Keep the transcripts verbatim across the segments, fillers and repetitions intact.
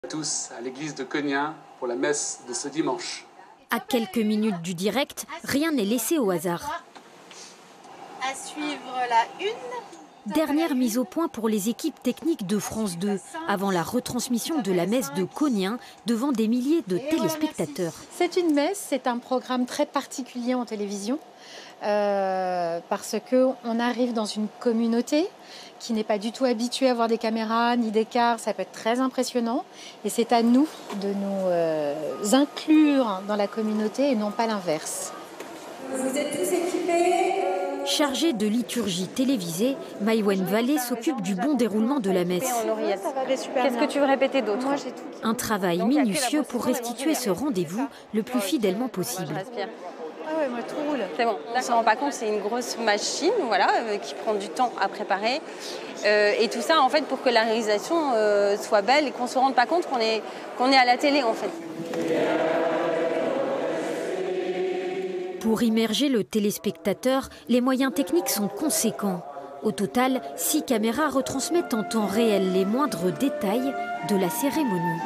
Tous à l'église de Cognin pour la messe de ce dimanche. À quelques minutes du direct, rien n'est laissé au hasard. À suivre la une. Dernière mise au point pour les équipes techniques de France deux, avant la retransmission de la messe de Cognin devant des milliers de téléspectateurs. C'est une messe, c'est un programme très particulier en télévision, euh, parce qu'on arrive dans une communauté qui n'est pas du tout habituée à voir des caméras ni des cars, ça peut être très impressionnant. Et c'est à nous de nous euh, inclure dans la communauté et non pas l'inverse. Vous êtes tous équipés. Chargée de liturgie télévisée, Maïwen Vallée s'occupe du bon déroulement de la messe. Qu'est-ce que tu veux répéter d'autre? Un travail minutieux pour restituer ce rendez-vous le plus fidèlement possible. Ah ouais, moi tout roule. C'est bon, on ne se rend pas compte, c'est une grosse machine voilà, euh, qui prend du temps à préparer. Euh, et tout ça, en fait, pour que la réalisation euh, soit belle et qu'on ne se rende pas compte qu'on est, qu'on est à la télé, en fait. Pour immerger le téléspectateur, les moyens techniques sont conséquents. Au total, six caméras retransmettent en temps réel les moindres détails de la cérémonie.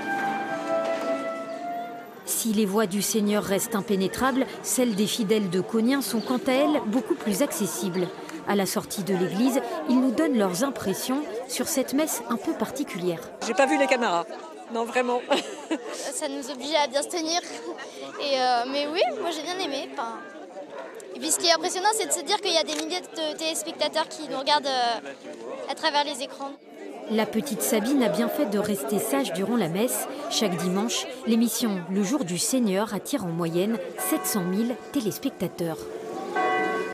Si les voix du Seigneur restent impénétrables, celles des fidèles de Cognin sont quant à elles beaucoup plus accessibles. À la sortie de l'église, ils nous donnent leurs impressions sur cette messe un peu particulière. J'ai pas vu les caméras, non vraiment. Ça nous oblige à bien se tenir. Et euh, mais oui, moi j'ai bien aimé. Enfin, et puis ce qui est impressionnant, c'est de se dire qu'il y a des milliers de téléspectateurs qui nous regardent euh, à travers les écrans. La petite Sabine a bien fait de rester sage durant la messe. Chaque dimanche, l'émission Le Jour du Seigneur attire en moyenne sept cent mille téléspectateurs.